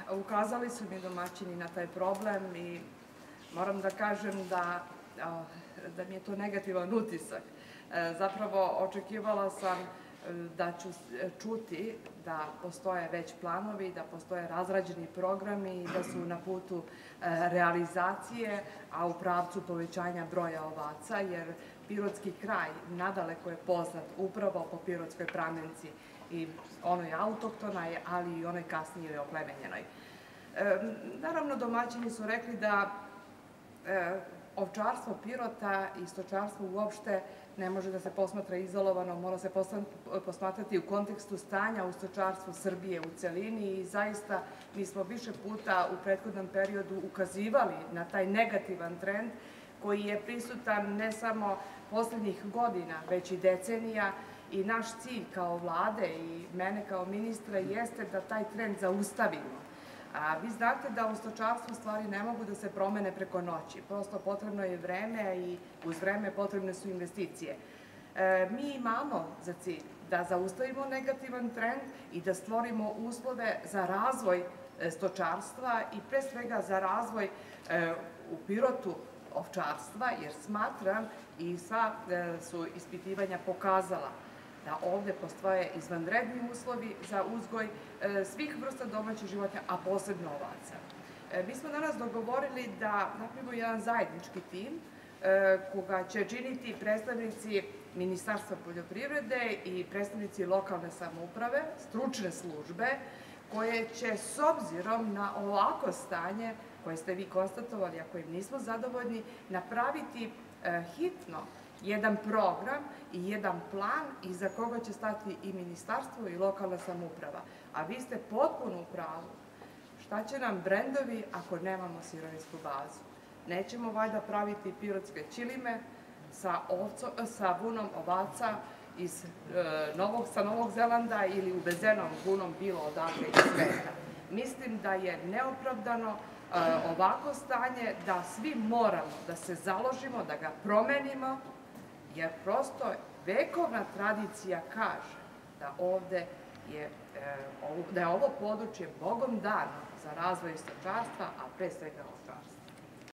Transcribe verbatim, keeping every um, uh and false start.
ukazali su mi domaćini na taj problem i moram da kažem da, da mi je to negativan utisak. Zapravo, očekivala sam da ću čuti da postoje već planovi, da postoje razrađeni programi i da su na putu realizacije, a u pravcu povećanja broja ovaca, jer pirotski kraj nadaleko je poznat upravo po pirotskoj pramenci i onoj autohtonoj, ali i onoj kasnije oplemenjenoj. Naravno, domaćini su rekli da ovčarstvo Pirota i stočarstvo uopšte ne može da se posmatra izolovano, mora se posmatrati u kontekstu stanja u stočarstvu Srbije u celini i zaista mi smo više puta u prethodnom periodu ukazivali na taj negativan trend koji je prisutan ne samo poslednjih godina, već i decenija i naš cilj kao vlade i mene kao ministra jeste da taj trend zaustavimo. Vi znate da u stočarstvu stvari ne mogu da se promene preko noći. Prosto potrebno je vreme i uz vreme potrebne su investicije. Mi imamo za cilj da zaustavimo negativan trend i da stvorimo uslove za razvoj stočarstva i pre svega za razvoj u Pirotu ovčarstva, jer smatram i sva su ispitivanja pokazala da ovde postoje izvanredni uslovi za uzgoj svih vrsta domaćih životinja, a posebno ovaca. Mi smo danas dogovorili da napravimo jedan zajednički tim koga će činiti predstavnici Ministarstva poljoprivrede i predstavnici lokalne samouprave, stručne službe, koje će s obzirom na ovako stanje koje ste vi konstatovali, a kojim nismo zadovoljni, napraviti hitno jedan program i jedan plan iza koga će stati i ministarstvo i lokalna samouprava. A vi ste potpuno u pravu. Šta će nam brendovi ako nemamo sirovinsku bazu? Nećemo valjda praviti pirotske ćilime sa vunom ovaca sa Novog Zelanda ili uvezenom vunom bilo odakle iz sveta. Mislim da je neopravdano ovako stanje, da svi moramo da se založimo, da ga promenimo, jer prosto vekovna tradicija kaže da ovde je, da je ovo područje Bogom dano za razvoj stočarstva, a pre svega ovčarstva.